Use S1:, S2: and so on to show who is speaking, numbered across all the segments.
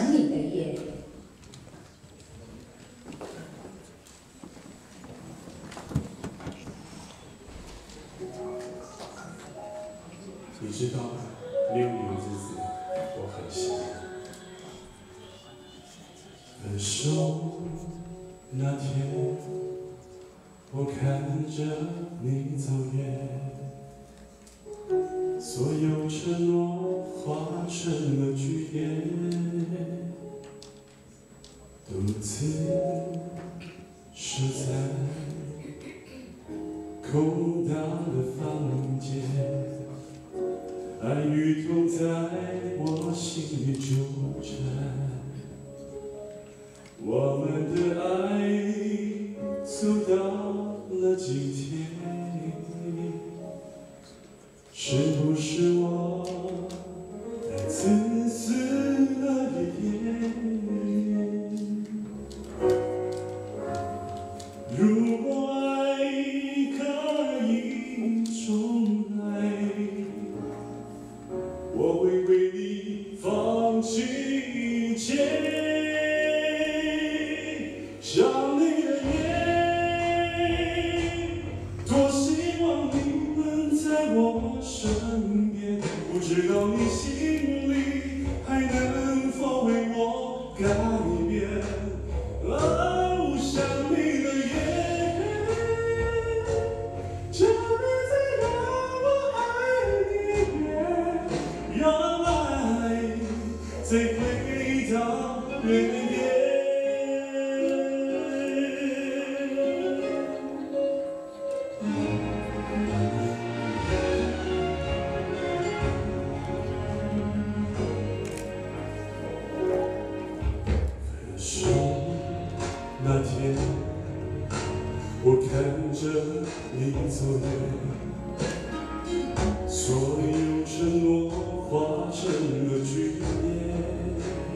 S1: 想你的夜。
S2: 你知道6月日子我很喜欢。分手那天，我看着你走远，所有承诺化成了句点，独自守在空荡的房间。爱与痛在我心里纠缠，我们的爱走到了今天，是不是我太自私了一点？如果爱可以重来，我会为你放弃一切，想你的夜，多希望你能在我身边，不知道你心里还能否为我改变。哦，想你的夜，就别再让我爱你越。让爱再回到原点。分手那天，我看着你走远，所有承诺化成了句点，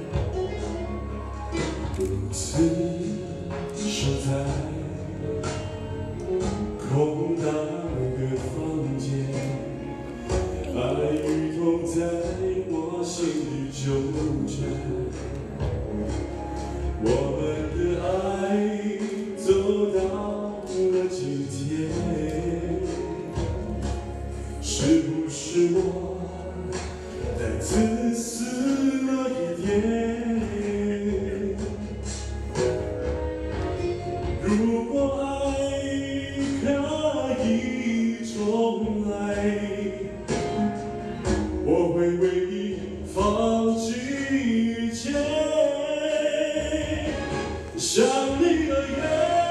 S2: 独自守在空荡的房间，爱与痛在我心里纠缠，我们的爱走到了今天，是不是我太自私了一点？如果爱可以重来，我会为你放弃一切，想你的夜，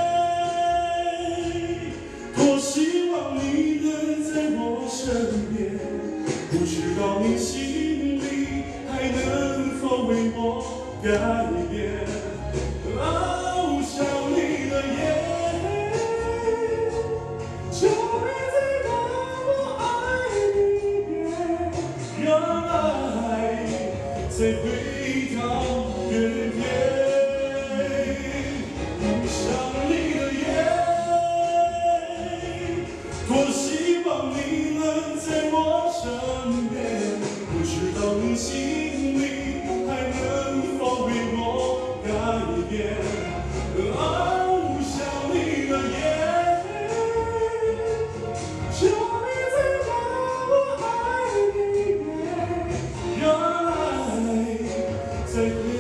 S2: 多希望你能在我身边，不知道你心里还能否为我改变。哦，想你的夜，就别再让我爱你越，让爱再回到原点。想你的夜，多希望你能在我身边，不知道你心里还能否为我改变。哦，想你的夜，就别再让我爱你越，让爱再回